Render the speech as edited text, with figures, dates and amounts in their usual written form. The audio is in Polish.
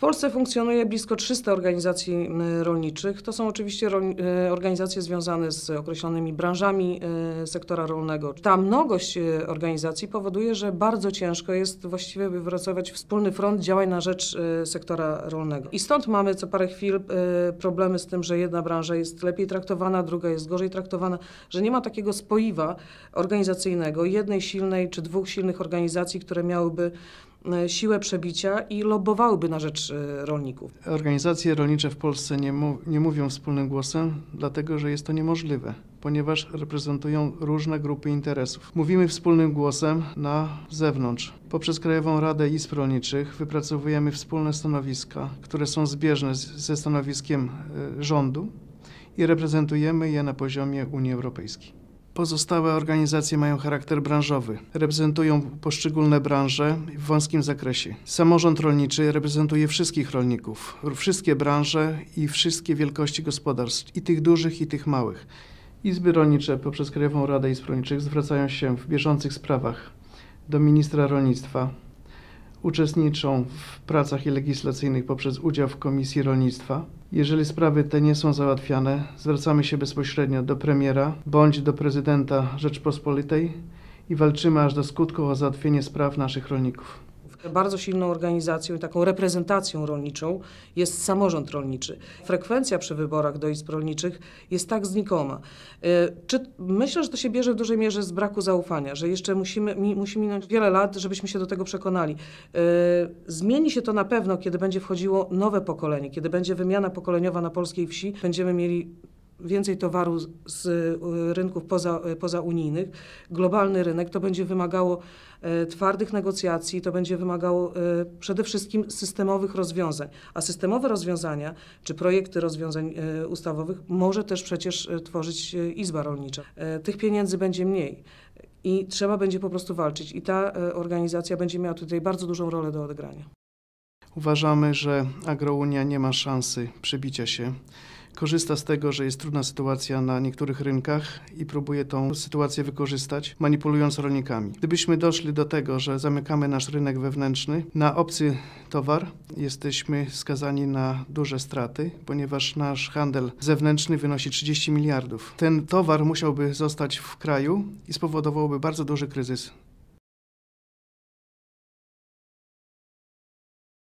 Polsce funkcjonuje blisko 300 organizacji rolniczych. To są oczywiście organizacje związane z określonymi branżami sektora rolnego. Ta mnogość organizacji powoduje, że bardzo ciężko jest właściwie wypracować wspólny front działań na rzecz sektora rolnego. I stąd mamy co parę chwil problemy z tym, że jedna branża jest lepiej traktowana, druga jest gorzej traktowana, że nie ma takiego spoiwa organizacyjnego, jednej silnej czy dwóch silnych organizacji, które miałyby siłę przebicia i lobbowałyby na rzecz rolników. Organizacje rolnicze w Polsce nie mówią wspólnym głosem, dlatego że jest to niemożliwe, ponieważ reprezentują różne grupy interesów. Mówimy wspólnym głosem na zewnątrz. Poprzez Krajową Radę Izb Rolniczych wypracowujemy wspólne stanowiska, które są zbieżne ze stanowiskiem rządu i reprezentujemy je na poziomie Unii Europejskiej. Pozostałe organizacje mają charakter branżowy. Reprezentują poszczególne branże w wąskim zakresie. Samorząd rolniczy reprezentuje wszystkich rolników, wszystkie branże i wszystkie wielkości gospodarstw, i tych dużych, i tych małych. Izby rolnicze poprzez Krajową Radę Izb Rolniczych zwracają się w bieżących sprawach do ministra rolnictwa. Uczestniczą w pracach legislacyjnych poprzez udział w Komisji Rolnictwa. Jeżeli sprawy te nie są załatwiane, zwracamy się bezpośrednio do premiera bądź do prezydenta Rzeczypospolitej i walczymy aż do skutku o załatwienie spraw naszych rolników. Bardzo silną organizacją i taką reprezentacją rolniczą jest samorząd rolniczy. Frekwencja przy wyborach do izb rolniczych jest tak znikoma. Myślę, że to się bierze w dużej mierze z braku zaufania, że jeszcze musi minąć wiele lat, żebyśmy się do tego przekonali. Zmieni się to na pewno, kiedy będzie wchodziło nowe pokolenie, kiedy będzie wymiana pokoleniowa na polskiej wsi, będziemy mieli więcej towaru z rynków pozaunijnych. Globalny rynek to będzie wymagało twardych negocjacji, to będzie wymagało przede wszystkim systemowych rozwiązań. A systemowe rozwiązania, czy projekty rozwiązań ustawowych może też przecież tworzyć Izba Rolnicza. Tych pieniędzy będzie mniej i trzeba będzie po prostu walczyć. I ta organizacja będzie miała tutaj bardzo dużą rolę do odegrania. Uważamy, że Agrounia nie ma szansy przebicia się. Korzysta z tego, że jest trudna sytuacja na niektórych rynkach i próbuje tą sytuację wykorzystać, manipulując rolnikami. Gdybyśmy doszli do tego, że zamykamy nasz rynek wewnętrzny na obcy towar, jesteśmy skazani na duże straty, ponieważ nasz handel zewnętrzny wynosi 30 miliardów. Ten towar musiałby zostać w kraju i spowodowałby bardzo duży kryzys